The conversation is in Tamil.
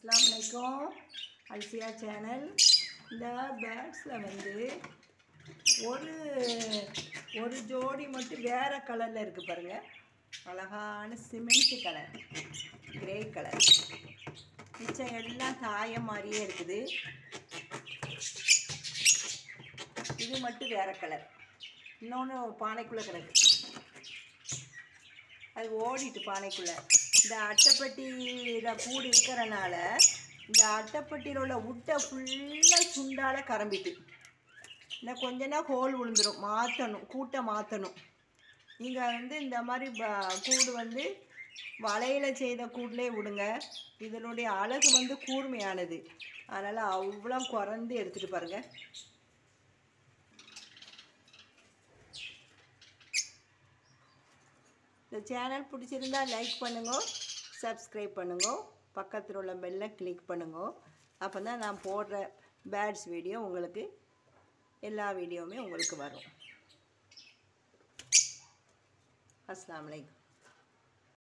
अस्सलामुअलैकुम அல்சியா சேனல். இந்த பேட்ஸில் வந்து ஒரு ஜோடி மட்டும் வேறு கலரில் இருக்குது பாருங்கள். அழகான சிமெண்ட் கலர், கிரே கலர். மிச்சம் எல்லாம் காயம் மாதிரியே இருக்குது. இது மட்டும் வேறு கலர். இன்னொன்று பானைக்குள்ளே கிடக்கு, அது ஓடிட்டு பானைக்குள்ளே. இந்த அட்டைப்பட்டியில் கூடு இருக்கிறனால இந்த அட்டைப்பட்டியில் உள்ள உட்டை ஃபுல்லாக சுண்டால் கரம்பிட்டு இன்னும் கொஞ்ச நேரம் ஹோல் விழுந்துடும். மாற்றணும், கூட்டை மாற்றணும். நீங்கள் வந்து இந்த மாதிரி கூடு வந்து வலையில் செய்த கூட்டிலே விடுங்க. இதனுடைய அழகு வந்து கூர்மையானது, அதனால் அவ்வளோ குறைந்து எடுத்துகிட்டு பாருங்கள். இந்த சேனல் பிடிச்சிருந்தா லைக் பண்ணுங்க, சப்ஸ்கிரைப் பண்ணுங்க, பக்கத்தில் உள்ள பெல்லை கிளிக் பண்ணுங்க. அப்போ தான் நான் போடுற பேட்ஸ் வீடியோ உங்களுக்கு எல்லா வீடியோவுமே உங்களுக்கு வரும். அஸ்ஸலாமு அலைக்கும்.